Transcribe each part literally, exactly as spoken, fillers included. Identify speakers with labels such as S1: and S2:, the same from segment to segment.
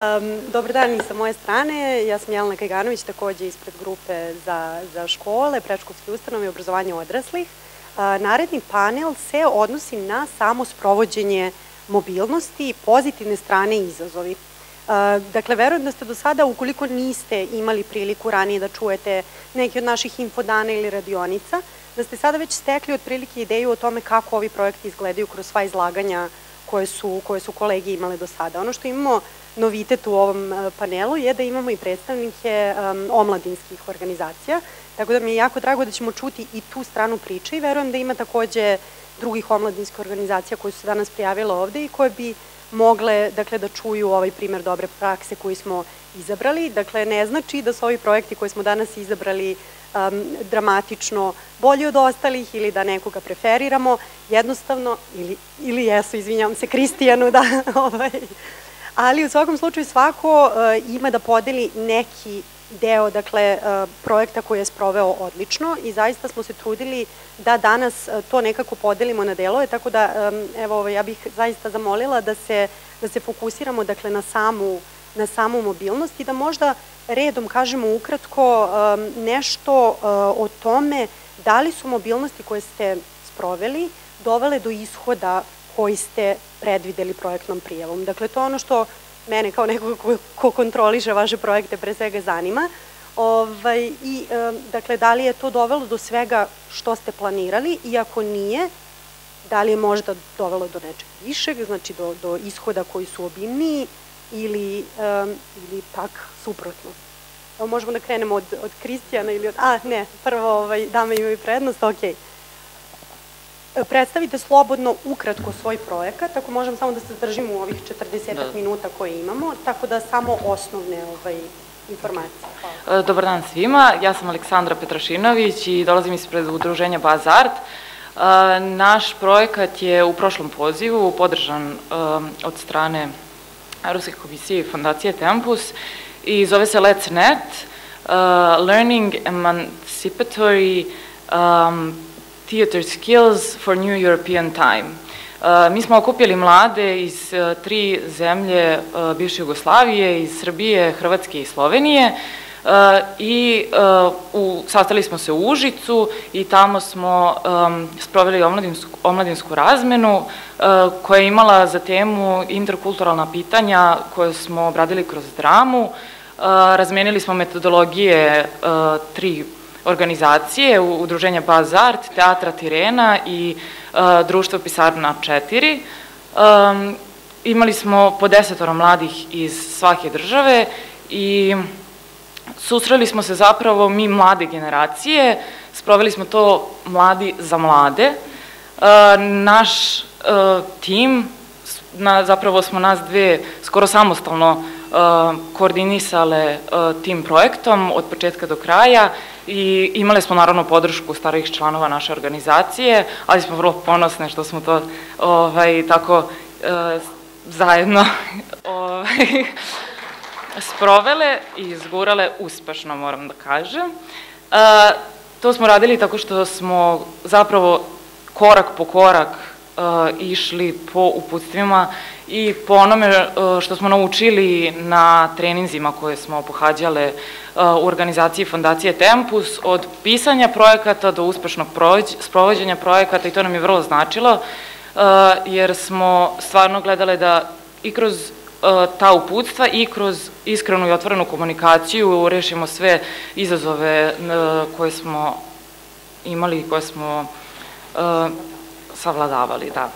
S1: Dobar dan i sa moje strane. Ja sam Jelena Kajganović, takođe ispred grupe za, za škole, predškolske ustanove i obrazovanje odraslih. Naredni panel se odnosi na samo sprovođenje mobilnosti, pozitivne strane i izazovi. Dakle, verujem da ste do sada, ukoliko niste imali priliku ranije da čujete neki od naših infodana ili radionica, da ste sada već stekli otprilike ideju o tome kako ovi projekti izgledaju kroz sva izlaganja koje su, koje su kolege imale do sada. Ono što imamo novitet u ovom panelu je da imamo i predstavnike um, omladinskih organizacija, tako da mi je jako drago da ćemo čuti i tu stranu priče i verujem da ima takođe drugih omladinskih organizacija koje su se danas prijavile ovde i koje bi mogle, dakle, da čuju ovaj primer dobre prakse koji smo izabrali. Dakle, ne znači da su ovi projekti koje smo danas izabrali um, dramatično bolji od ostalih ili da nekoga preferiramo, jednostavno, ili, ili jesu, izvinjavam se, Kristijanu, da, ovaj, ali u svakom slučaju svako uh, ima da podeli neki deo, dakle, uh, projekta koji je sproveo odlično i zaista smo se trudili da danas uh, to nekako podelimo na delove, tako da, um, evo, ja bih zaista zamolila da se, da se fokusiramo, dakle, na samu, na samu mobilnost i da možda redom kažemo ukratko um, nešto uh, o tome da li su mobilnosti koje ste sproveli dovele do ishoda koji ste predvideli projektnom prijavom. Dakle, to je ono što mene kao nekoga ko, ko kontroliše vaše projekte pre svega zanima. Ovaj, i, e, dakle, da li je to dovelo do svega što ste planirali i ako nije, da li je možda dovelo do nečeg višeg, znači do, do ishoda koji su obimniji ili, e, ili tak suprotno. Evo, možemo da krenemo od, od Kristijana ili od... A, ne, prvo ovaj, dame imaju prednost, okej. Okay. Predstavite slobodno ukratko svoj projekat, ako možemo samo da se zadržimo u ovih četrdesetak minuta koje imamo, tako da samo osnovne ovaj, informacije. Hvala.
S2: Dobar dan svima, ja sam Aleksandra Petrašinović i dolazim ispred udruženja Bazart. Naš projekat je u prošlom pozivu podržan od strane Evropske komisije i fondacije Tempus i zove se Let's Net, Learning Emancipatory Theater Skills for New European Time. Mi smo okupili mlade iz tri zemlje bivše Jugoslavije, iz Srbije, Hrvatske i Slovenije i sastali smo se u Užicu i tamo smo sproveli omladinsku razmenu koja je imala za temu interkulturalna pitanja koje smo obradili kroz dramu. Razmenili smo metodologije tri organizacije, udruženja Bazart, Teatra Tirena i društvo Pisarna četiri. Imali smo po desetoro mladih iz svake države i susreli smo se zapravo mi mlade generacije, sproveli smo to mladi za mlade. Naš tim, zapravo smo nas dve skoro samostalno koordinisale tim projektom od početka do kraja i imali smo naravno podršku starijih članova naše organizacije, ali smo vrlo ponosne što smo to ovaj, tako e, zajedno ovaj, sprovele i izgurale uspešno, moram da kažem. E, to smo radili tako što smo zapravo korak po korak e, išli po uputstvima i po onome što smo naučili na treninzima koje smo pohađale u organizaciji Fondacije Tempus, od pisanja projekata do uspešnog sprovođenja projekata, i to nam je vrlo značilo, jer smo stvarno gledali da i kroz ta uputstva i kroz iskrenu i otvorenu komunikaciju rešimo sve izazove koje smo imali i koje smo savladavali, da.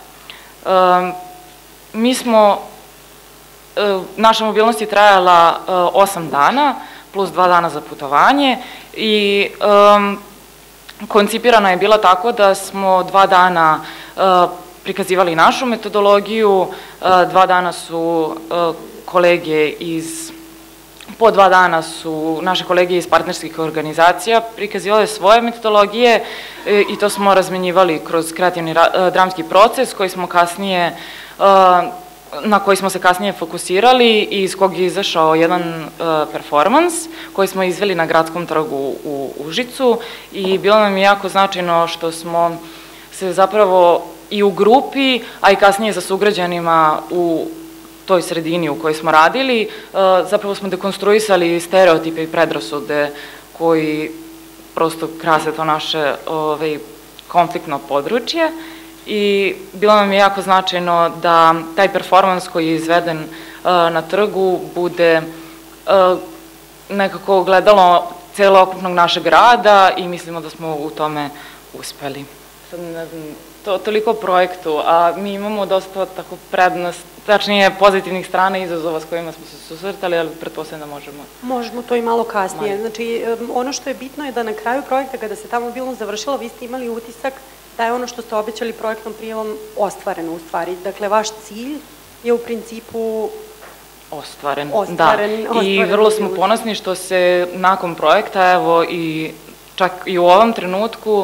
S2: Mi smo, naša mobilnost je trajala osam dana, plus dva dana za putovanje i koncipirana je bila tako da smo dva dana prikazivali našu metodologiju, dva dana su kolege iz, po dva dana su naše kolege iz partnerskih organizacija prikazivale svoje metodologije i to smo razmenjivali kroz kreativni dramski proces koji smo kasnije na koji smo se kasnije fokusirali i iz kog je izašao jedan performans koji smo izveli na Gradskom trgu u Užicu i bilo nam je jako značajno što smo se zapravo i u grupi, a i kasnije sa sugrađanima u toj sredini u kojoj smo radili, zapravo smo dekonstruisali stereotipe i predrasude koji prosto krase to naše konfliktno područje i bilo nam je jako značajno da taj performans koji je izveden na trgu bude nekako gledalo celokupnog našeg rada i mislimo da smo u tome uspeli. Sad ne znam, to toliko projektu, a mi imamo dosta tako prednost, tačnije pozitivnih strana i izazova s kojima smo se susretali, ali pretpostavljam da možemo.
S1: Možemo to i malo kasnije. Znači, ono što je bitno je da na kraju projekta, kada se ta mobilnost završila, vi ste imali utisak da je ono što ste obećali projektnom prijavom ostvareno u stvari. Dakle, vaš cilj je u principu
S2: ostvaren, da. I vrlo smo ponosni što se nakon projekta, evo i čak i u ovom trenutku,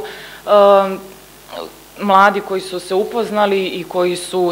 S2: mladi koji su se upoznali i koji su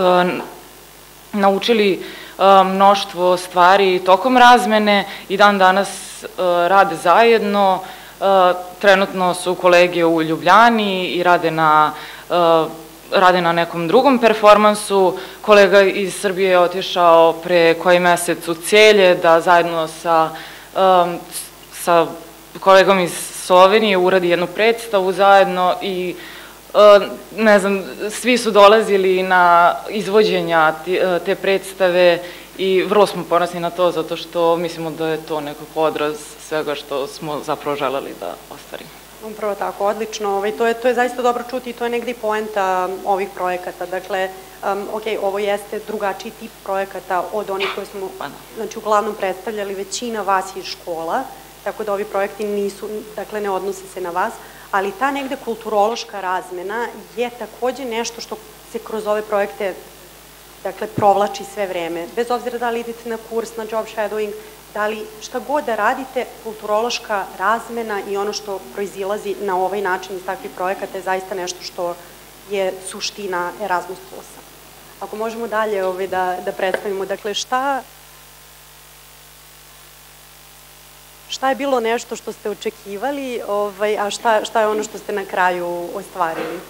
S2: naučili mnoštvo stvari tokom razmene i dan danas rade zajedno. Trenutno su kolege u Ljubljani i rade na rade na nekom drugom performansu. Kolega iz Srbije je otišao pre koji mesec u Celje da zajedno sa, um, sa kolegom iz Slovenije uradi jednu predstavu zajedno i uh, ne znam, svi su dolazili na izvođenja te predstave i vrlo smo ponosni na to zato što mislimo da je to nekako odraz svega što smo zapravo želeli da ostvarimo.
S1: Upravo tako, odlično. To je zaista dobro čuti i to je negdje i poenta ovih projekata. Dakle, ok, ovo jeste drugačiji tip projekata od onih koje smo, znači, uglavnom predstavljali, većina vas je iz škola, tako da ovi projekti nisu, dakle, ne odnose se na vas, ali ta negde kulturološka razmena je takođe nešto što se kroz ove projekte, dakle, provlači sve vreme. Bez obzira da li idete na kurs, na job shadowing, da li šta god da radite, kulturološka razmena i ono što proizilazi na ovaj način iz takvih projekata je zaista nešto što je suština Erasmus plusa. Ako možemo dalje da predstavimo, dakle, šta šta je bilo nešto što ste očekivali, a šta je ono što ste na kraju ostvarili?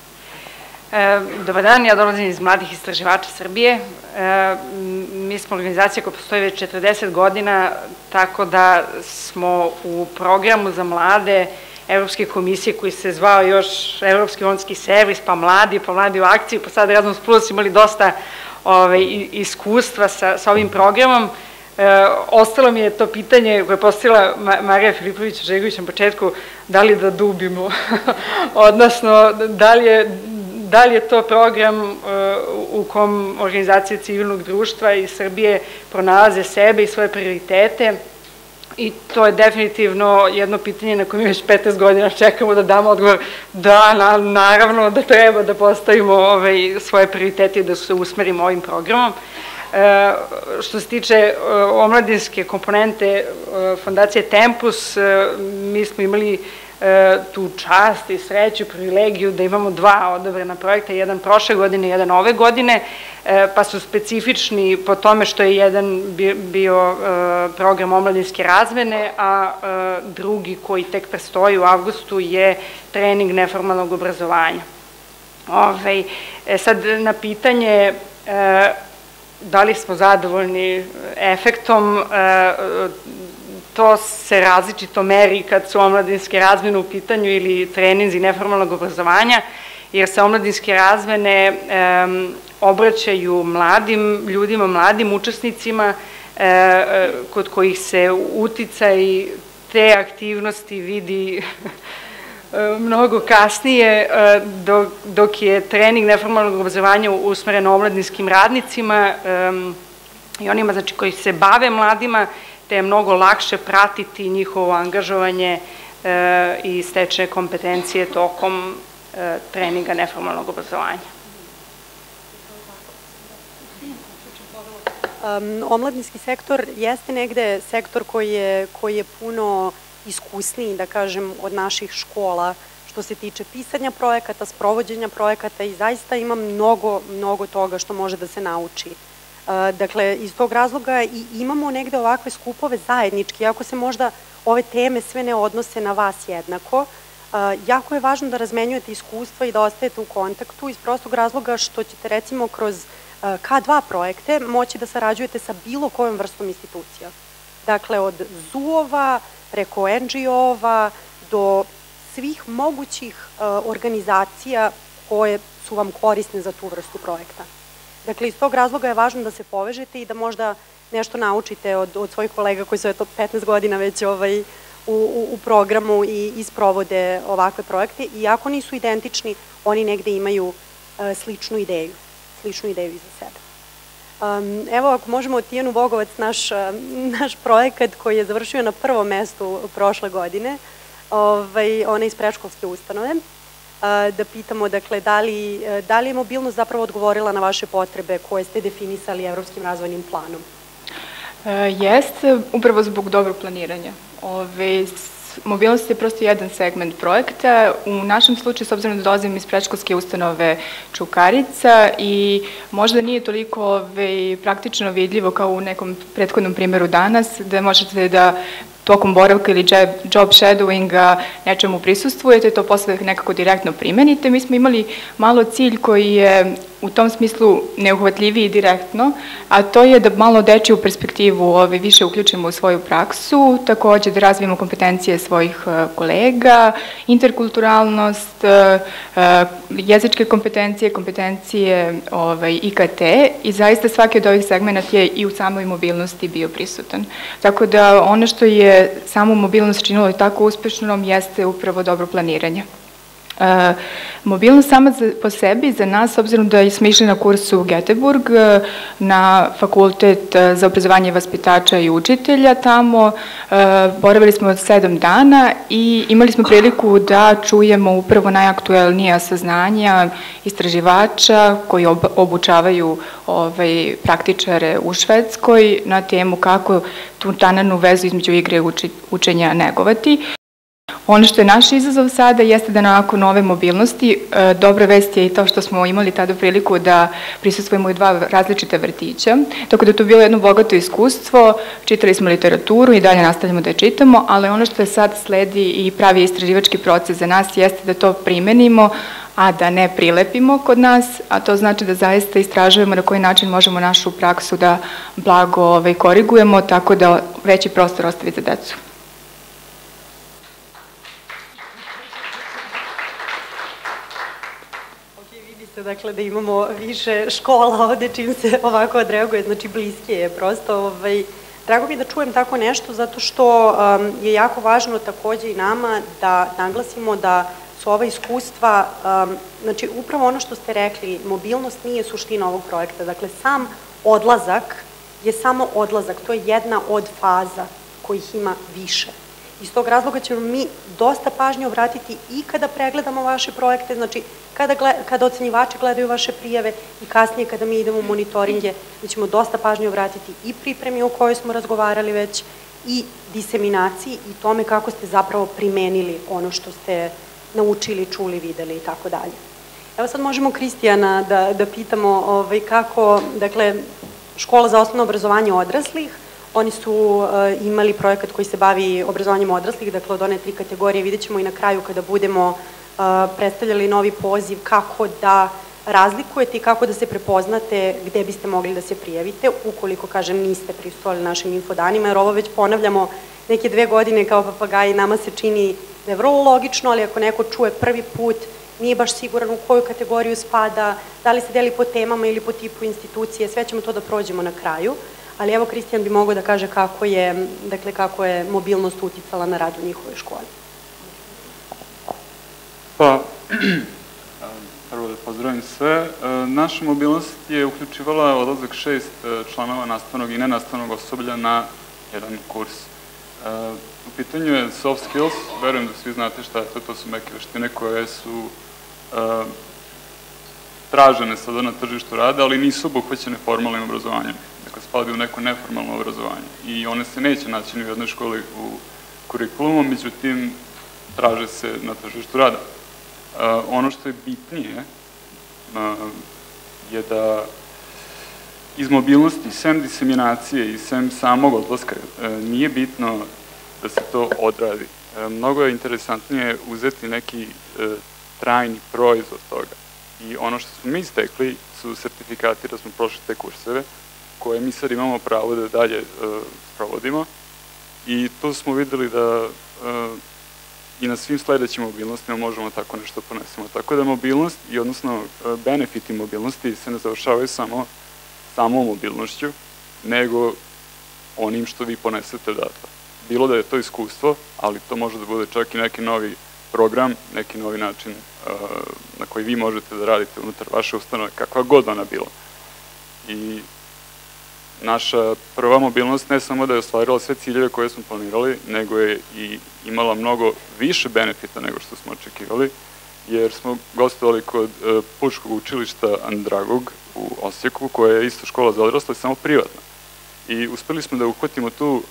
S3: Dobar dan, ja dolazim iz Mladih istraživača Srbije. Mi smo organizacija koja postoji već četrdeset godina, tako da smo u programu za mlade Evropske komisije koji se zvao još Evropski volonterski servis, pa mladi, pa mladi u akciji, pa sad Erasmus plus imali dosta iskustva sa ovim programom. Ostalo mi je to pitanje koje je postavila Marija Filipović-Žegović na početku, da li da dubimo, odnosno da li je Da li je to program u kom organizacije civilnog društva iz Srbije pronalaze sebe i svoje prioritete i to je definitivno jedno pitanje na koje mi već petnaest godina čekamo da damo odgovor da, naravno da treba da postavimo svoje prioritete i da se usmerimo ovim programom. Što se tiče omladinske komponente Fondacije Tempus, mi smo imali tu čast i sreću, privilegiju da imamo dva odobrena projekta, jedan prošle godine i jedan ove godine, pa su specifični po tome što je jedan bio program omladinske razmene, a drugi koji tek prestoji u avgustu je trening neformalnog obrazovanja. Sad na pitanje da li smo zadovoljni efektom, to se različito meri kad su omladinske razmene u pitanju ili treninzi neformalnog obrazovanja, jer se omladinske razmene obraćaju mladim ljudima, mladim učesnicima, kod kojih se uticaj te aktivnosti vidi mnogo kasnije, dok je trening neformalnog obrazovanja usmeren omladinskim radnicima i onima koji se bave mladima, te je mnogo lakše pratiti njihovo angažovanje i stečene kompetencije tokom treninga neformalnog obrazovanja.
S1: Omladinski sektor jeste negde sektor koji je puno iskusniji, da kažem, od naših škola što se tiče pisanja projekata, sprovođenja projekata i zaista ima mnogo, mnogo toga što može da se nauči. Dakle, iz tog razloga i imamo negde ovakve skupove zajednički, iako se možda ove teme sve ne odnose na vas jednako, jako je važno da razmenjujete iskustva i da ostajete u kontaktu iz prostog razloga što ćete recimo kroz K dva projekte moći da sarađujete sa bilo kojom vrstom institucija. Dakle, od zuova, preko en dži o-ova, do svih mogućih organizacija koje su vam korisne za tu vrstu projekta. Dakle, iz tog razloga je važno da se povežete i da možda nešto naučite od, od svojih kolega koji su eto petnaest godina već ovaj, u, u, u programu i isprovode ovakve projekte. I ako nisu identični, oni negde imaju uh, sličnu ideju, sličnu ideju iza sebe. Um, evo, ako možemo, Tijanu Bogovac, naš, uh, naš projekat koji je završio na prvom mestu prošle godine, ovaj, ona iz predškolske ustanove, da pitamo, dakle, da li, da li je mobilnost zapravo odgovorila na vaše potrebe koje ste definisali Evropskim razvojnim planom?
S4: Jeste, upravo zbog dobrog planiranja. Ove, mobilnost je prosto jedan segment projekta. U našem slučaju, s obzirom da dolazim iz predškolske ustanove Čukarica i možda nije toliko ove, praktično vidljivo kao u nekom prethodnom primjeru danas, da možete da tokom boravka ili job shadowinga nečemu prisustvujete, to posle nekako direktno primenite. Mi smo imali malo cilj koji je u tom smislu neuhvatljiviji direktno, a to je da malo dečiju perspektivu ove, više uključimo u svoju praksu, takođe da razvijemo kompetencije svojih kolega, interkulturalnost, jezičke kompetencije, kompetencije ovaj, i ka te i zaista svaki od ovih segmenata je i u samoj mobilnosti bio prisutan. Tako da ono što je samu mobilnost činilo i tako uspešnom jeste upravo dobro planiranje. E, mobilnost sama za, po sebi za nas, s obzirom da smo išli na kurs u Göteborg, na fakultet za obrazovanje vaspitača i učitelja, tamo e, boravili smo sedam dana i imali smo priliku da čujemo upravo najaktuelnija saznanja istraživača koji ob, obučavaju ovaj, praktičare u Švedskoj na temu kako tu tananu vezu između igre i uči, učenja negovati. Ono što je naš izazov sada jeste da nakon ove mobilnosti, e, dobra vest je i to što smo imali tada priliku da prisustvujemo u dva različita vrtića, tako da je to bilo jedno bogato iskustvo, čitali smo literaturu i dalje nastavljamo da je čitamo, ali ono što je sad sledi i pravi istraživački proces za nas jeste da to primenimo, a da ne prilepimo kod nas, a to znači da zaista istražujemo na koji način možemo našu praksu da blago ovaj, korigujemo, tako da veći prostor ostavi za decu.
S1: Dakle, da imamo više škola ovde čim se ovako odreaguje, znači bliske je prosto. Ovaj, drago mi je da čujem tako nešto zato što um, je jako važno takođe i nama da naglasimo da su ova iskustva, um, znači upravo ono što ste rekli, mobilnost nije suština ovog projekta, dakle sam odlazak je samo odlazak, to je jedna od faza kojih ima više. Iz tog razloga ćemo mi dosta pažnje obratiti i kada pregledamo vaše projekte, znači kada, gled, kada ocenjivači gledaju vaše prijave i kasnije kada mi idemo u monitoringe, mi ćemo dosta pažnje obratiti i pripremi o kojoj smo razgovarali već i diseminaciji i tome kako ste zapravo primenili ono što ste naučili, čuli, videli i tako dalje. Evo sad možemo Kristijana da, da pitamo ovaj, kako, dakle, Škola za osnovno obrazovanje odraslih, oni su uh, imali projekat koji se bavi obrazovanjem odraslih, dakle od one tri kategorije, vidjet ćemo i na kraju kada budemo uh, predstavljali novi poziv kako da razlikujete i kako da se prepoznate gde biste mogli da se prijavite, ukoliko, kažem, niste prisustvovali našim infodanima, jer ovo već ponavljamo neke dve godine kao papagaji, nama se čini da je vrlo logično, ali ako neko čuje prvi put, nije baš siguran u koju kategoriju spada, da li se deli po temama ili po tipu institucije, sve ćemo to da prođemo na kraju. Ali evo, Kristijan bi mogao da kaže kako je, dakle, kako je mobilnost uticala na rad u njihovoj školi.
S5: Pa, prvo da pozdravim sve. Naša mobilnost je uključivala odlazak šest članova nastavnog i nenastavnog osoblja na jedan kurs. U pitanju je soft skills, verujem da svi znate šta je to, to su neke veštine koje su tražene sada na tržištu rada, ali nisu obuhvaćene formalnim obrazovanjem. Dakle, spadaju u neko neformalno obrazovanje i one se neće naći ni u jednoj školi u kurikulumu, međutim, traže se na tržištu rada. Ono što je bitnije je da iz mobilnosti, sem diseminacije i sem samog odlaska, nije bitno da se to odradi. Mnogo je interesantnije uzeti neki trajni proizvod toga. I ono što smo mi stekli su sertifikati da smo prošli te kurseve, koje mi sad imamo pravo da dalje sprovodimo. I tu smo videli da i na svim sledećim mobilnostima možemo tako nešto ponesemo. Tako da mobilnost i odnosno benefiti mobilnosti se ne završavaju samo samom mobilnošću, nego onim što vi ponesete odatle. Bilo da je to iskustvo, ali to može da bude čak i neki novi program, neki novi način na koji vi možete da radite unutar vaše ustanove, kakva god ona bila. I naša prva mobilnost ne samo da je ostvarila sve ciljeve koje smo planirali, nego je i imala mnogo više benefita nego što smo očekivali, jer smo gostovali kod Pučkog učilišta Andragog u Osijeku, koja je isto škola za odrasle, samo privatna. I uspeli smo da uhvatimo tu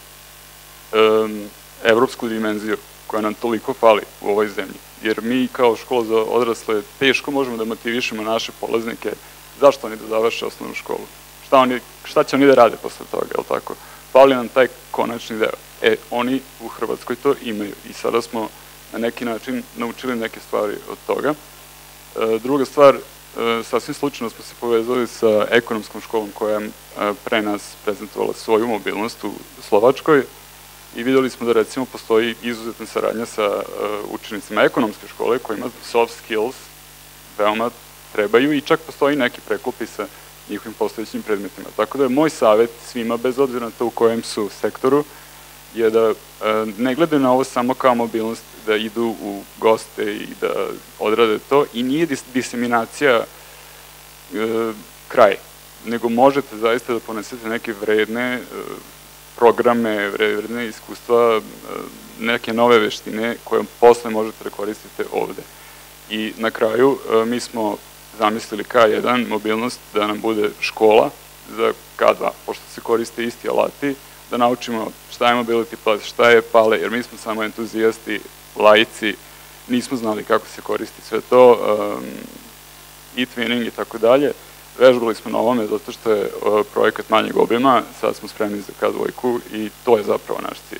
S5: evropsku dimenziju koja nam toliko fali u ovoj zemlji. Jer mi kao škola za odrasle teško možemo da motivišemo naše polaznike zašto oni da završe osnovnu školu. Šta, oni, šta će oni da rade posle toga, je li tako? Fali nam taj konačni deo. E, oni u Hrvatskoj to imaju i sada smo na neki način naučili neke stvari od toga. E, druga stvar, e, sasvim slučajno smo se povezali sa ekonomskom školom koja je pre nas prezentovala svoju mobilnost u Slovačkoj i videli smo da recimo postoji izuzetna saradnja sa uh, učenicima ekonomske škole kojima soft skills veoma trebaju i čak postoji neki preklopi sa njihovim postojećim predmetima. Tako da je moj savjet svima, bez obzira na to u kojem su sektoru, je da uh, ne gledaju na ovo samo kao mobilnost, da idu u goste i da odrade to i nije dis diseminacija uh, kraj, nego možete zaista da ponesete neke vredne uh, programe, vredne iskustva, neke nove veštine koje posle možete da koristite ovde. I na kraju mi smo zamislili K jedan mobilnost da nam bude škola za K dva, pošto se koriste isti alati, da naučimo šta je mobility plus, šta je pale, jer mi smo samo entuzijasti, laici, nismo znali kako se koristi sve to, e-twinning i tako dalje. Vežbali smo na ovome zato što je projekat manjeg obima, sad smo spremni za K dva i to je zapravo naš cilj.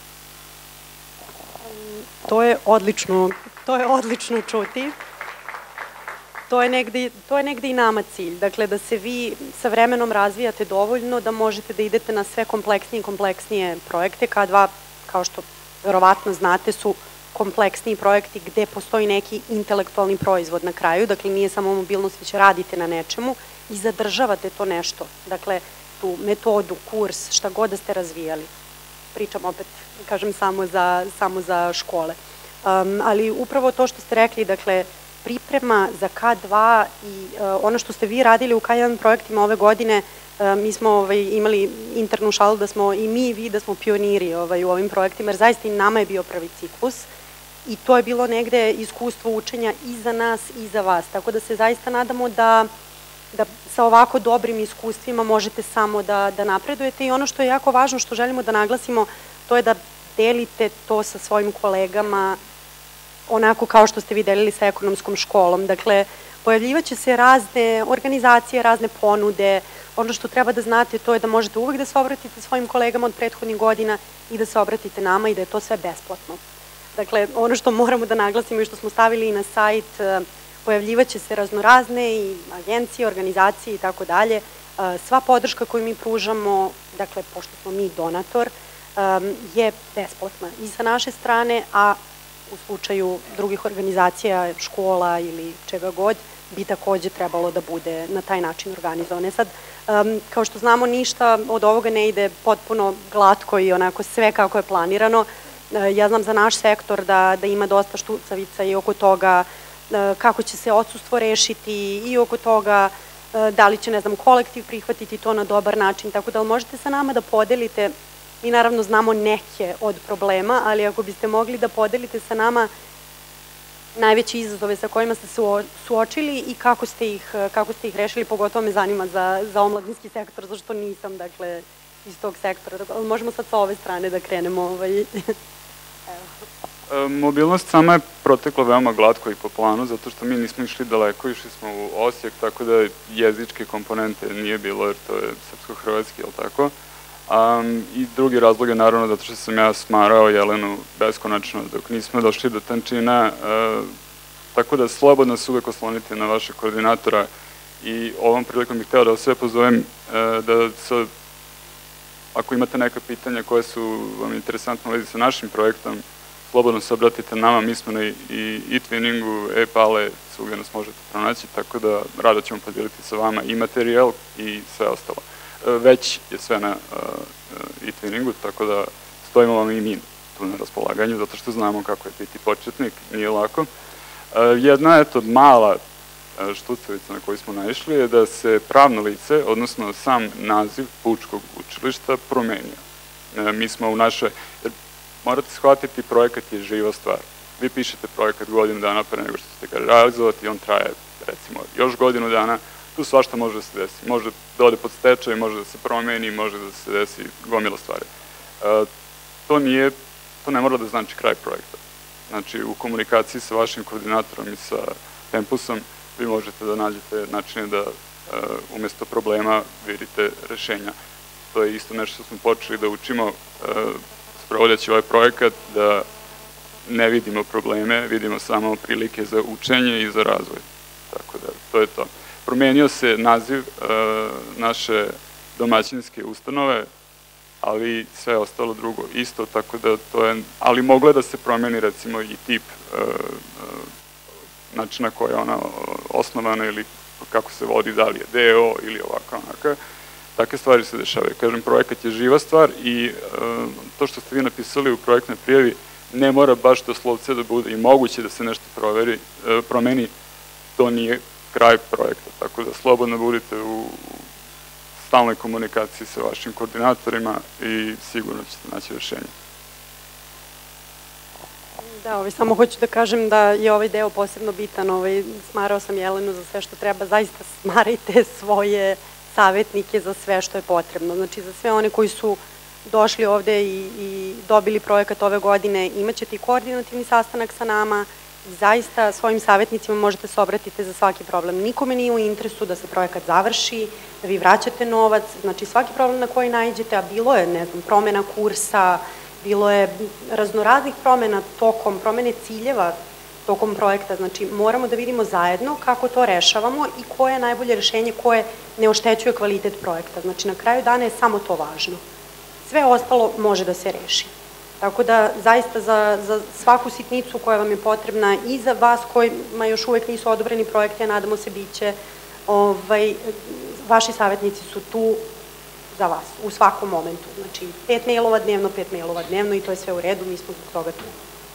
S1: To je odlično, to je odlično čuti. To je negde, to je negde i nama cilj, dakle da se vi sa vremenom razvijate dovoljno da možete da idete na sve kompleksnije i kompleksnije projekte. K dva, kao što verovatno znate, su kompleksniji projekti gde postoji neki intelektualni proizvod na kraju, dakle nije samo mobilnost, već radite na nečemu i zadržavate to nešto, dakle tu metodu, kurs, šta god da ste razvijali. Pričam opet, kažem, samo za, samo za škole. Um, ali upravo to što ste rekli, dakle, priprema za K dva i uh, ono što ste vi radili u K jedan projektima ove godine, uh, mi smo ovaj, imali internu šalu da smo i mi i vi da smo pioniri ovaj, u ovim projektima, jer zaista i nama je bio prvi ciklus i to je bilo negde iskustvo učenja i za nas i za vas, tako da se zaista nadamo da, da sa ovako dobrim iskustvima možete samo da, da napredujete i ono što je jako važno, što želimo da naglasimo, to je da delite to sa svojim kolegama onako kao što ste vi delili sa ekonomskom školom. Dakle, pojavljivaće se razne organizacije, razne ponude. Ono što treba da znate to je da možete uvek da se obratite svojim kolegama od prethodnih godina i da se obratite nama i da je to sve besplatno. Dakle, ono što moramo da naglasimo i što smo stavili i na sajt, pojavljivaće se raznorazne i agencije, organizacije i tako dalje. Sva podrška koju mi pružamo, dakle, pošto smo mi donator, je besplatna i sa naše strane, a u slučaju drugih organizacija, škola ili čega god, bi takođe trebalo da bude na taj način organizovane. Sad, kao što znamo, ništa od ovoga ne ide potpuno glatko i onako sve kako je planirano. Ja znam za naš sektor da, da ima dosta štucavica i oko toga kako će se odsustvo rešiti i oko toga da li će, ne znam, kolektiv prihvatiti to na dobar način, tako da možete sa nama da podelite. Mi naravno znamo neke od problema, ali ako biste mogli da podelite sa nama najveće izazove sa kojima ste se suočili i kako ste ih, kako ste ih rešili, pogotovo me zanima za, za omladinski sektor, zašto nisam, dakle, iz tog sektora. Možemo sad sa ove strane da krenemo. Ovaj.
S5: Mobilnost sama je protekla veoma glatko i po planu, zato što mi nismo išli daleko, išli smo u Osijek, tako da jezičke komponente nije bilo, jer to je srpsko-hrvatski, jel tako? Um, I drugi razlog je naravno zato što sam ja smarao Jelenu beskonačno dok nismo došli do tančina, uh, tako da slobodno se uvek oslonite na vašeg koordinatora I ovom prilikom bih hteo da sve pozovem da se, ako imate neka pitanja koje su vam interesantne u vezi sa našim projektom, slobodno se obratite nama, mi smo na e-twinningu, e-pale, svugde nas možete pronaći, tako da rado ćemo podijeliti sa vama i materijal i sve ostalo. Već je sve na e-twinningu, tako da stojimo vam i mi tu na raspolaganju, zato što znamo kako je biti početnik, nije lako. Jedna, eto, mala štucavica na koju smo naišli je da se pravno lice, odnosno sam naziv Pučkog učilišta promenio. Mi smo u naše, jer morate shvatiti, projekat je živa stvar. Vi pišete projekat godinu dana pre nego što ćete ga realizovati i on traje, recimo, još godinu dana. Tu svašta može da se desi. Može da ode pod stečaj, može da se promeni, može da se desi gomila stvari. To nije, to ne mora da znači kraj projekta. Znači, u komunikaciji sa vašim koordinatorom i sa Tempusom vi možete da nađete načine da umesto problema vidite rešenja. To je isto nešto što smo počeli da učimo sprovodeći ovaj projekat, da ne vidimo probleme, vidimo samo prilike za učenje i za razvoj. Tako da, to je to. Promenio se naziv naše domaćinske ustanove, ali sve ostalo drugo isto, tako da to je, ali moglo je da se promeni recimo i tip način na koja je ona osnovana ili kako se vodi, da li je D O ili ovako onaka. Takve stvari se dešavaju. Kažem, projekat je živa stvar i to što ste vi napisali u projektnoj prijavi ne mora baš doslovce da bude i moguće da se nešto proveri, promeni, to nije kraj projekta, tako da slobodno budite u stalnoj komunikaciji sa vašim koordinatorima i sigurno ćete naći rešenje.
S1: Da, ovaj, samo hoću da kažem da je ovaj deo posebno bitan. Ovaj, smarao sam Jelenu za sve što treba. Zaista smarajte svoje savetnike za sve što je potrebno. Znači, za sve one koji su došli ovde i, i dobili projekat ove godine, imaćete i koordinativni sastanak sa nama. Zaista svojim savetnicima možete se obratiti za svaki problem. Nikome nije u interesu da se projekat završi, da vi vraćate novac. Znači, svaki problem na koji naiđete, a bilo je, ne znam, promena kursa, bilo je raznoraznih promena tokom, promene ciljeva tokom projekta. Znači, moramo da vidimo zajedno kako to rešavamo i koje je najbolje rešenje koje ne oštećuje kvalitet projekta. Znači, na kraju dana je samo to važno. Sve ostalo može da se reši. Tako da, zaista za, za svaku sitnicu koja vam je potrebna i za vas kojima još uvek nisu odobreni projekti, a nadamo se biće, ovaj, vaši savetnici su tu za vas, u svakom momentu. Znači, pet mailova dnevno, pet mailova dnevno i to je sve u redu, mi smo zbog toga tu.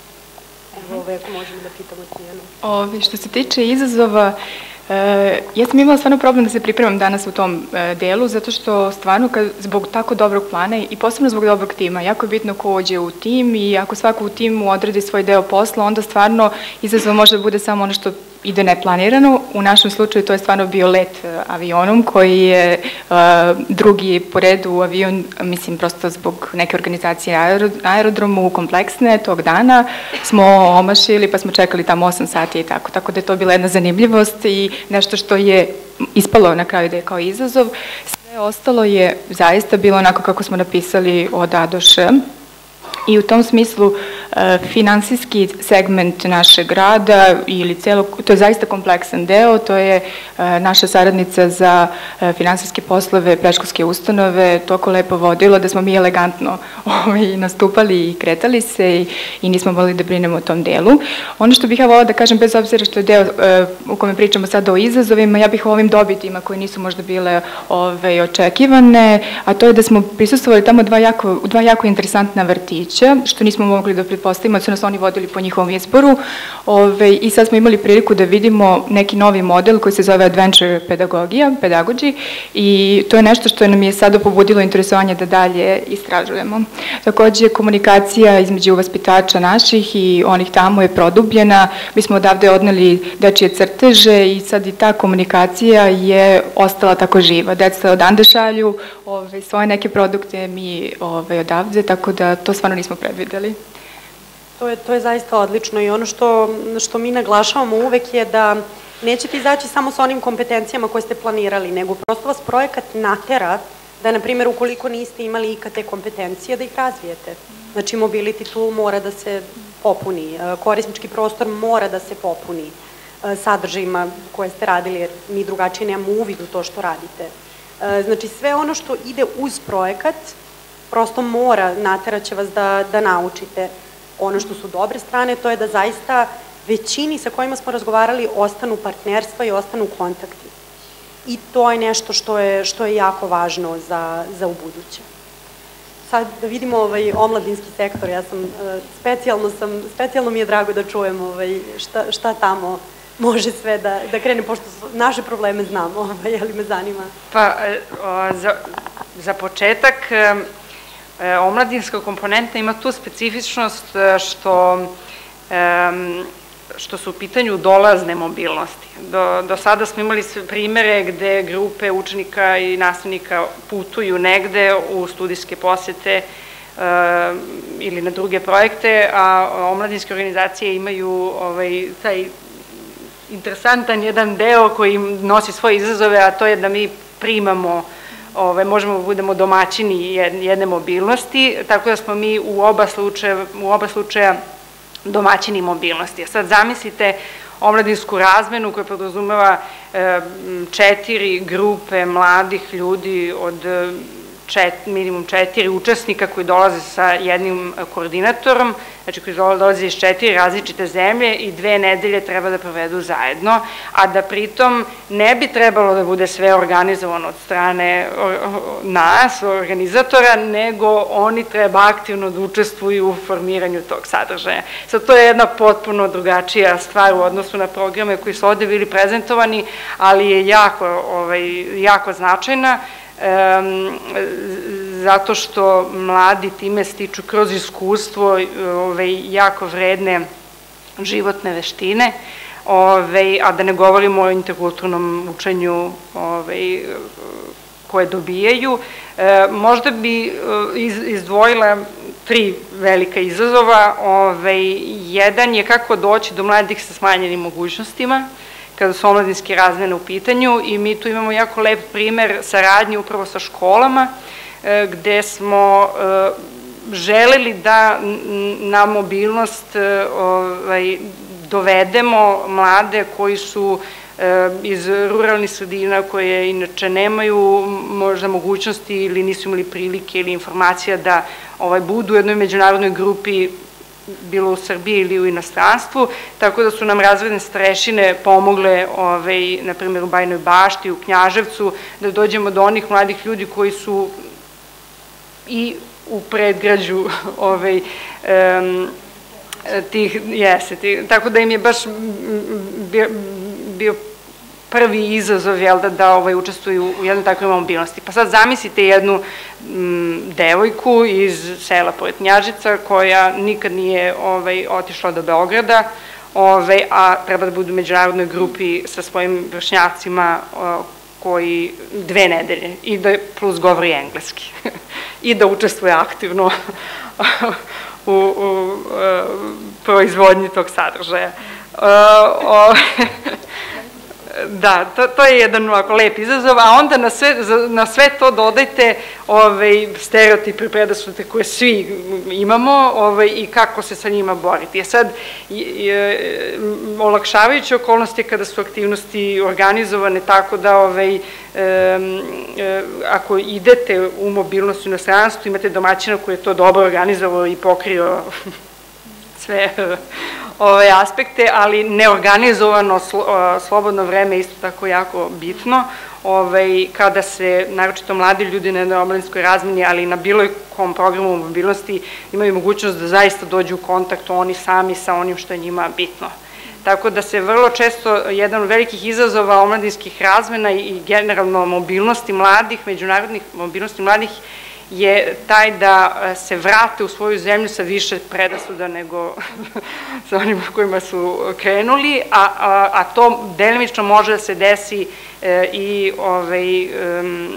S1: Evo, ove, ako možemo da pitamo Tijanu.
S4: Ove, što se tiče izazova, e, ja sam imala stvarno problem da se pripremam danas u tom e, delu, zato što stvarno kad, zbog tako dobrog plana i posebno zbog dobrog tima, jako je bitno ko uđe u tim i ako svako u timu odradi svoj deo posla, onda stvarno izazov može da bude samo ono što ide neplanirano. U našem slučaju to je stvarno bio let avionom koji je uh, drugi po redu avion, mislim prosto zbog neke organizacije aero, aerodromu kompleksne tog dana smo omašili pa smo čekali tamo osam sati i tako. Tako da je to bila jedna zanimljivost i nešto što je ispalo na kraju da je kao izazov. Sve ostalo je zaista bilo onako kako smo napisali od A do Š. I u tom smislu finansijski segment našeg rada ili celo, to je zaista kompleksan deo, to je naša saradnica za finansijske poslove predškolske ustanove toliko lepo vodila da smo mi elegantno ovaj, nastupali i kretali se i, i nismo mogli da brinemo o tom delu. Ono što bih ja volila da kažem, bez obzira što je deo u kome pričamo sada o izazovima, ja bih o ovim dobitima koje nisu možda bile ovaj, očekivane, a to je da smo prisustvovali tamo dva jako, dva jako interesantna vrtića, što nismo mogli da pretpostavimo, su nas oni vodili po njihovom izboru. Ove, I sad smo imali priliku da vidimo neki novi model koji se zove Adventure pedagogija, pedagogy, i to je nešto što nam je sada pobudilo interesovanje da dalje istražujemo. Takođe, komunikacija između vaspitača naših i onih tamo je produbljena. Mi smo odavde odneli dečije crteže i sad i ta komunikacija je ostala tako živa. Deca odande šalju ove, svoje neke produkte mi ove, odavde, tako da to stvarno nismo predvideli.
S1: To je, to je zaista odlično i ono što, što mi naglašavamo uvek je da nećete izaći samo sa onim kompetencijama koje ste planirali, nego prosto vas projekat natera da, na primjer, ukoliko niste imali I K T kompetencije, da ih razvijete. Znači, mobility tool mora da se popuni, korisnički prostor mora da se popuni. sadržajima koje ste radili, jer mi drugačije nemamo uvid u to što radite. Znači, sve ono što ide uz projekat, prosto mora, nateraće vas da, da naučite. Ono što su dobre strane, to je da zaista većini sa kojima smo razgovarali ostanu partnerstva i ostanu kontakti. I to je nešto što je, što je jako važno za, za ubuduće. Sad da vidimo ovaj omladinski sektor, ja sam, specijalno, sam, specijalno mi je drago da čujem ovaj, šta, šta tamo može sve da, da krene, pošto naše probleme znamo, ovaj, ali me zanima.
S3: Pa, za, za početak, omladinska komponenta ima tu specifičnost što, što su u pitanju dolazne mobilnosti. Do, do sada smo imali primere gde grupe učenika i nastavnika putuju negde u studijske posete ili na druge projekte, a omladinske organizacije imaju ovaj, taj interesantan jedan deo koji im nosi svoje izazove, a to je da mi primamo, ove, možemo da budemo domaćini jedne mobilnosti, tako da smo mi u oba slučaja, u oba slučaja domaćini mobilnosti. A sad zamislite omladinsku razmenu koja podrazumeva e, četiri grupe mladih ljudi od čet, minimum četiri učesnika koji dolaze sa jednim koordinatorom, znači koji dolaze iz četiri različite zemlje i dve nedelje treba da provedu zajedno, a da pritom ne bi trebalo da bude sve organizovano od strane nas, organizatora, nego oni treba aktivno da učestvuju u formiranju tog sadržaja. Sad to je jedna potpuno drugačija stvar u odnosu na programe koji su ovde bili prezentovani, ali je jako, ovaj, jako značajna, Um, zato što mladi time stiču kroz iskustvo ove, jako vredne životne veštine, ove, a da ne govorimo o interkulturnom učenju ove, koje dobijaju. E, možda bi iz, izdvojila tri velika izazova. Ove, jedan je kako doći do mladih sa smanjenim mogućnostima, kada su omladinske razmene u pitanju, i mi tu imamo jako lep primer saradnje upravo sa školama, gde smo želeli da na mobilnost dovedemo mlade koji su iz ruralnih sredina, koje inače nemaju možda mogućnosti ili nisu imali prilike ili informacija da budu u jednoj međunarodnoj grupi, bilo u Srbiji ili u inostranstvu, tako da su nam razredne starešine pomogle, ovaj, na primjer u Bajnoj Bašti, u Knjaževcu, da dođemo do onih mladih ljudi koji su i u predgrađu ovaj, um, tih, jeste, tih, tako da im je baš bio, bio prvi izazov, jel da, da ovaj, učestvuju u jednoj takvoj mobilnosti. Pa sad zamislite jednu m, devojku iz sela pored Knjažica koja nikad nije ovaj, otišla do Beograda, ovaj, a treba da budu u međunarodnoj grupi sa svojim vršnjacima o, koji dve nedelje i da plus govori engleski i da učestvuje aktivno u, u, u proizvodnji tog sadržaja. O, o, Da, to, to je jedan ovako lep izazov, a onda na sve, na sve to dodajte ovaj, stereotipe i predrasude koje svi imamo ovaj, i kako se sa njima boriti. Sad, je, olakšavajuće okolnosti kada su aktivnosti organizovane tako da ovaj, e, e, ako idete u mobilnost u inostranstvu, imate domaćina koji je to dobro organizovao i pokrio sve ove aspekte, ali neorganizovano slobodno vreme je isto tako jako bitno, ovaj, kada se, naročito mladi ljudi na jednoj omladinskoj razmeni, ali i na bilo kom programu mobilnosti imaju mogućnost da zaista dođu u kontakt oni sami sa onim što je njima bitno. Tako da se vrlo često jedan od velikih izazova omladinskih razmena i generalno mobilnosti mladih, međunarodnih mobilnosti mladih, je taj da se vrate u svoju zemlju sa više predrasuda nego sa onim kojima su krenuli, a, a, a to delimično može da se desi e, i ovaj, um,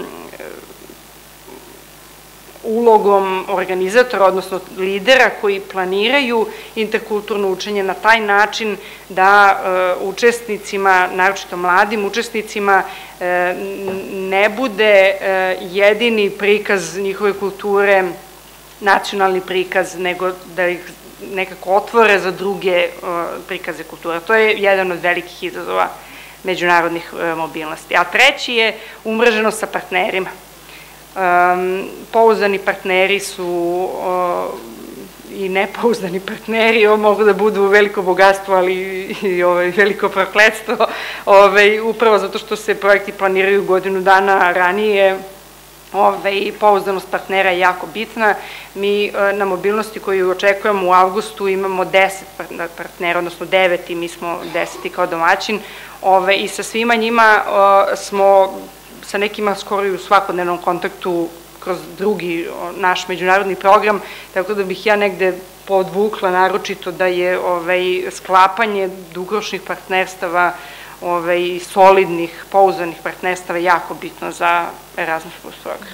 S3: ulogom organizatora, odnosno lidera koji planiraju interkulturno učenje na taj način da e, učesnicima, naročito mladim učesnicima, e, ne bude e, jedini prikaz njihove kulture nacionalni prikaz, nego da ih nekako otvore za druge prikaze kulture. To je jedan od velikih izazova međunarodnih mobilnosti. A treći je umreženost sa partnerima. Pouzdani partneri su i nepouzdani partneri, mogu da budu veliko bogatstvo, ali i veliko prokletstvo, upravo zato što se projekti planiraju godinu dana ranije. Pouzdanost partnera je jako bitna. Mi na mobilnosti koju očekujemo u avgustu imamo deset partnera, odnosno devet i mi smo deseti kao domaćin i sa svima njima smo sa nekima skoro i u svakodnevnom kontaktu kroz drugi naš međunarodni program, tako da bih ja negde podvukla naročito da je sklapanje dugoročnih partnerstava i solidnih, pouzdanih partnerstava jako bitno za Erasmus plus program.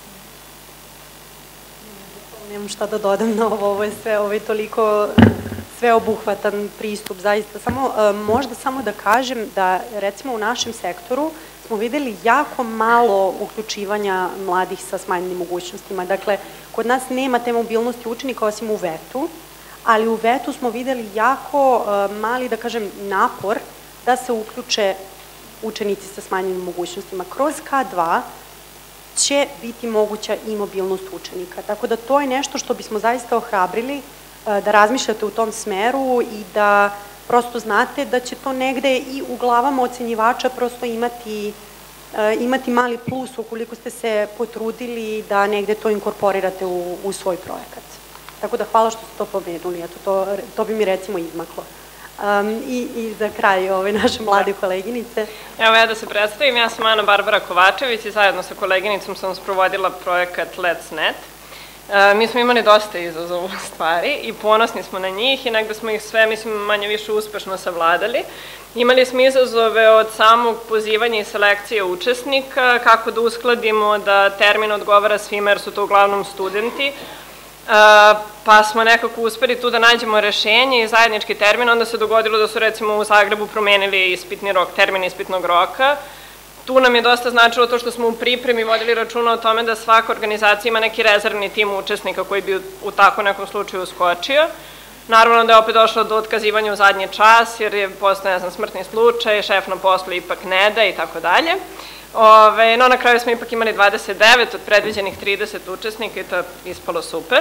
S1: Nemam šta da dodam na ovo, ovo je sve ovaj toliko sveobuhvatan pristup, zaista. Samo, možda samo da kažem da recimo u našem sektoru smo videli jako malo uključivanja mladih sa smanjenim mogućnostima. Dakle, kod nas nema te mobilnosti učenika osim u vetu, ali u vetu smo videli jako mali, da kažem, napor da se uključe učenici sa smanjenim mogućnostima. Kroz K dva će biti moguća i mobilnost učenika. Tako da to je nešto što bismo zaista ohrabrili, da razmišljate u tom smeru i da prosto znate da će to negde i u glavama ocenjivača prosto imati imati mali plus ukoliko ste se potrudili da negde to inkorporirate u svoj projekat. Tako da hvala što ste to pomenuli, to bi mi recimo izmaklo. I za kraj ove naše mlade koleginice.
S6: Evo ja da se predstavim, ja sam Ana Barbara Kovačević i zajedno sa koleginicom sam sprovodila projekat Let's Net. Mi smo imali dosta izazova u stvari i ponosni smo na njih i negde smo ih sve, mislim, manje više uspešno savladali. Imali smo izazove od samog pozivanja i selekcije učesnika, kako da uskladimo da termin odgovara svima jer su to uglavnom studenti, pa smo nekako uspeli tu da nađemo rešenje i zajednički termin, onda se dogodilo da su recimo u Zagrebu promenili ispitni rok, termin ispitnog roka. Tu nam je dosta značilo to što smo u pripremi vodili računa o tome da svaka organizacija ima neki rezervni tim učesnika koji bi u tako nekom slučaju uskočio. Naravno da je opet došlo do otkazivanja u zadnji čas jer je postao, ne znam, smrtni slučaj, šef na poslu ipak ne da i tako dalje. No, na kraju smo ipak imali dvadeset devet od predviđenih trideset učesnika i to je ispalo super.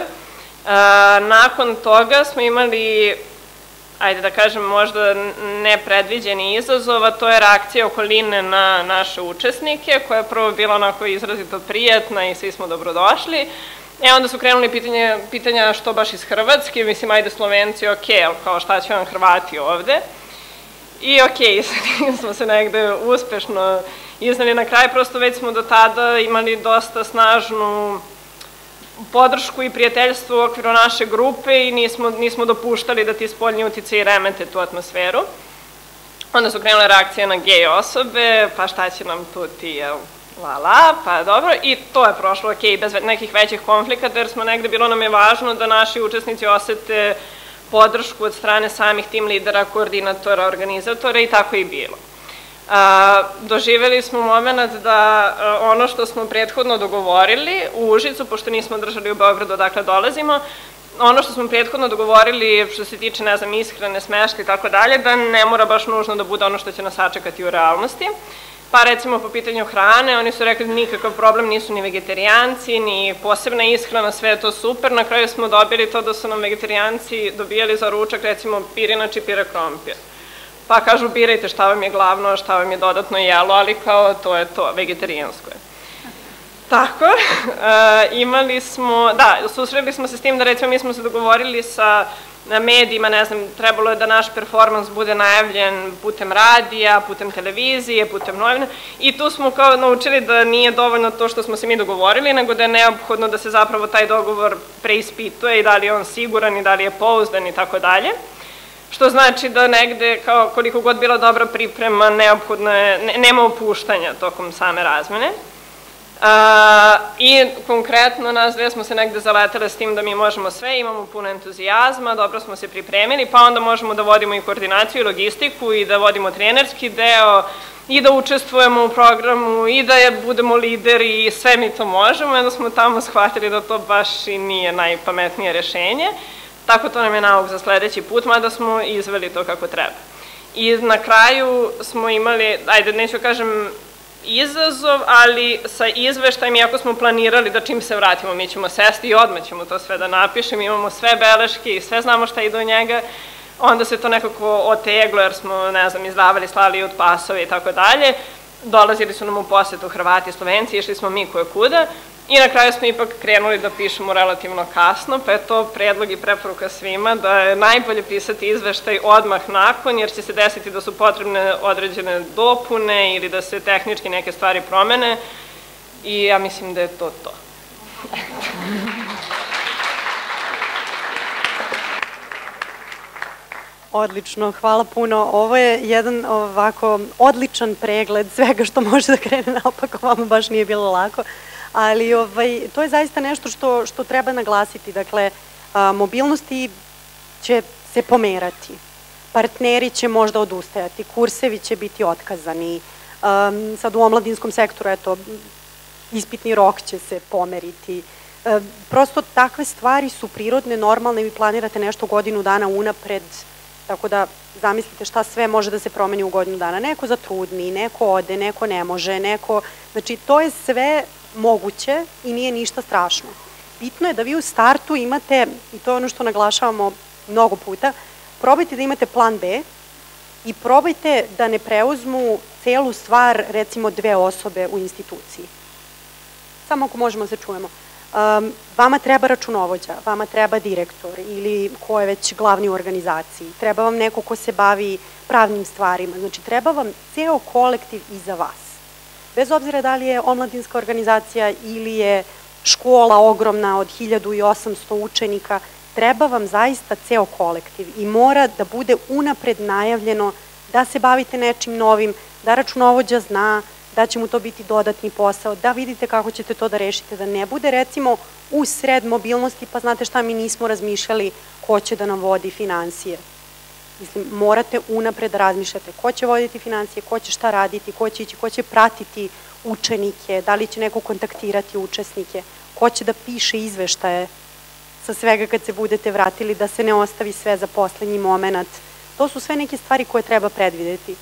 S6: Nakon toga smo imali, ajde da kažem, možda nepredviđeni izazov, a to je reakcija okoline na naše učesnike, koja je prvo bila onako izrazito prijatna i svi smo dobrodošli. E, onda su krenuli pitanja što baš iz Hrvatske, mislim, ajde Slovenci, ok, ali kao šta će vam Hrvati ovde? I ok, sad smo se negde uspešno iznali na kraj, prosto već smo do tada imali dosta snažnu podršku i prijateljstvo u okviru naše grupe i nismo dopuštali da ti spoljni uticaji remete tu atmosferu. Onda su krenule reakcije na gej osobe, pa šta će nam tu ti, la la, pa dobro, i to je prošlo ok, bez nekih većih konflikata, jer smo negde, bilo nam je važno da naši učesnici osete podršku od strane samih tim lidera, koordinatora, organizatora i tako i bilo. Doživeli smo moment da ono što smo prethodno dogovorili u Užicu, pošto nismo držali u Beogradu odakle dolazimo, ono što smo prethodno dogovorili što se tiče, ne znam, ishrane, smešta i tako dalje, da ne mora baš nužno da bude ono što će nas sačekati u realnosti. Pa recimo po pitanju hrane, oni su rekli nikakav problem, nisu ni vegetarijanci, ni posebna ishrana, sve je to super. Na kraju smo dobili to da su nam vegetarijanci dobijali za ručak, recimo, pirinač i pire krompir. Pa kažu, birajte šta vam je glavno, šta vam je dodatno jelo, ali kao to je to, vegetarijansko je. Tako, imali smo, da, susreli smo se s tim da recimo mi smo se dogovorili sa medijima, ne znam, trebalo je da naš performans bude najavljen putem radija, putem televizije, putem novina i tu smo kao naučili da nije dovoljno to što smo se mi dogovorili, nego da je neophodno da se zapravo taj dogovor preispituje i da li je on siguran i da li je pouzdan i tako dalje. Što znači da negde, kao koliko god bila dobra priprema, neophodno je, nema opuštanja tokom same razmene. I konkretno nas dve smo se negde zaletele s tim da mi možemo sve, imamo puno entuzijazma, dobro smo se pripremili, pa onda možemo da vodimo i koordinaciju i logistiku i da vodimo trenerski deo i da učestvujemo u programu i da je budemo lideri i sve mi to možemo, onda smo tamo shvatili da to baš i nije najpametnije rešenje. Tako to nam je nauk za sledeći put, mada smo izveli to kako treba. I na kraju smo imali, ajde, neću kažem izazov, ali sa izveštajem, iako smo planirali da čim se vratimo, mi ćemo sesti i odmah ćemo to sve da napišemo, imamo sve beleške i sve znamo šta ide u njega, onda se to nekako oteglo jer smo, ne znam, izdavali, slali od pasove i tako dalje, dolazili su nam u posetu Hrvati i Slovenci, išli smo mi koje kuda i na kraju smo ipak krenuli da pišemo relativno kasno, pa je to predlog i preporuka svima da je najbolje pisati izveštaj odmah nakon, jer će se desiti da su potrebne određene dopune ili da se tehnički neke stvari promene i ja mislim da je to to.
S1: Odlično, hvala puno. Ovo je jedan ovako odličan pregled svega što može da krene naopako, vama baš nije bilo lako, ali ovaj, to je zaista nešto što, što treba naglasiti. Dakle, a, mobilnosti će se pomerati, partneri će možda odustajati, kursevi će biti otkazani, a, sad u omladinskom sektoru, eto, ispitni rok će se pomeriti. A, prosto takve stvari su prirodne, normalne, vi planirate nešto godinu dana unapred. Tako da zamislite šta sve može da se promeni u godinu dana. Neko zatrudni, neko ode, neko ne može, neko... Znači, to je sve moguće i nije ništa strašno. Bitno je da vi u startu imate, i to je ono što naglašavamo mnogo puta, probajte da imate plan B i probajte da ne preuzmu celu stvar, recimo, dve osobe u instituciji. Samo ako možemo da se čujemo. Um, vama treba računovođa, vama treba direktor ili ko je već glavni u organizaciji, treba vam neko ko se bavi pravnim stvarima, znači treba vam ceo kolektiv iza vas. Bez obzira da li je omladinska organizacija ili je škola ogromna od hiljadu i osamsto učenika, treba vam zaista ceo kolektiv i mora da bude unapred najavljeno da se bavite nečim novim, da računovođa zna da će mu to biti dodatni posao, da vidite kako ćete to da rešite, da ne bude recimo u sred mobilnosti, pa znate šta, mi nismo razmišljali ko će da nam vodi finansije. Mislim, morate unapred da razmišljate ko će voditi finansije, ko će šta raditi, ko će ići, ko će pratiti učenike, da li će neko kontaktirati učesnike, ko će da piše izveštaje sa svega kad se budete vratili, da se ne ostavi sve za poslednji moment. To su sve neke stvari koje treba predvideti.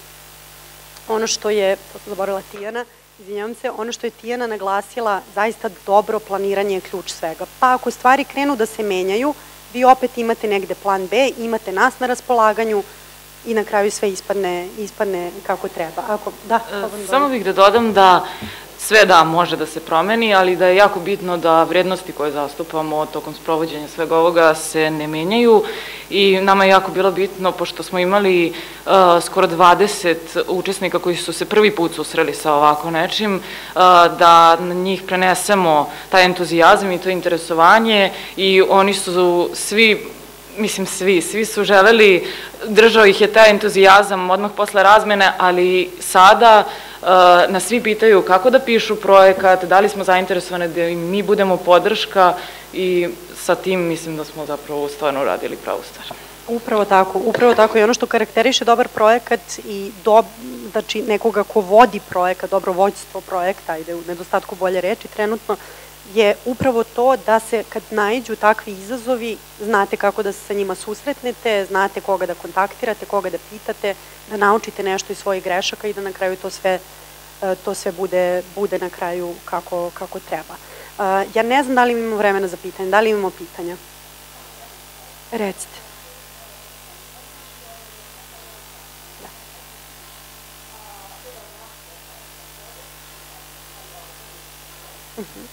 S1: Ono što je, to sam zaboravila Tijana, izvinjavam se, ono što je Tijana naglasila, zaista dobro planiranje je ključ svega. Pa ako stvari krenu da se menjaju, vi opet imate negde plan B, imate nas na raspolaganju i na kraju sve ispadne, ispadne kako treba. Ako, da,
S2: Samo bih da dodam da sve da može da se promeni, ali da je jako bitno da vrednosti koje zastupamo tokom sprovođenja svega ovoga se ne menjaju i nama je jako bilo bitno, pošto smo imali uh, skoro dvadeset učesnika koji su se prvi put susreli sa ovako nečim, uh, da na njih prenesemo taj entuzijazam i to interesovanje i oni su svi, mislim svi, svi su želeli, držao ih je taj entuzijazam odmah posle razmene, ali sada nas svi pitaju kako da pišu projekat, da li smo zainteresovane da im mi budemo podrška i sa tim mislim da smo zapravo stvarno uradili pravu stvar.
S1: Upravo tako, upravo tako i ono što karakteriše dobar projekat i do, znači nekoga ko vodi projekat, dobro vođstvo projekta, ide u nedostatku bolje reči trenutno, je upravo to da se kad naiđu takvi izazovi, znate kako da se sa njima susretnete, znate koga da kontaktirate, koga da pitate, da naučite nešto iz svojih grešaka i da na kraju to sve, to sve bude, bude na kraju kako, kako treba. Ja ne znam da li imamo vremena za pitanje, da li imamo pitanja? Recite. Da. Uh-huh.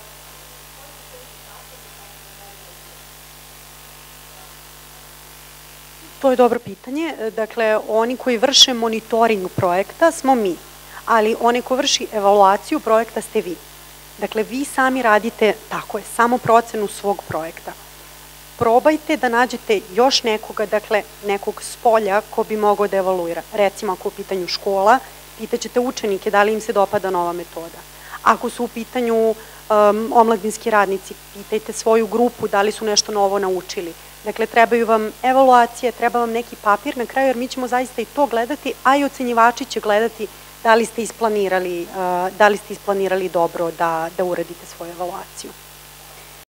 S1: To je dobro pitanje. Dakle, oni koji vrše monitoring projekta smo mi, ali oni koji vrši evaluaciju projekta ste vi. Dakle, vi sami radite, tako je, samo procenu svog projekta. Probajte da nađete još nekoga, dakle, nekog s polja ko bi mogao da evaluira. Recimo, ako u pitanju škola, pitaćete učenike da li im se dopada nova metoda. Ako su u pitanju um, omladinski radnici, pitajte svoju grupu da li su nešto novo naučili. Dakle, trebaju vam evaluacije, treba vam neki papir na kraju, jer mi ćemo zaista i to gledati, a i ocenjivači će gledati da li ste isplanirali, da li ste isplanirali dobro da, da uradite svoju evaluaciju?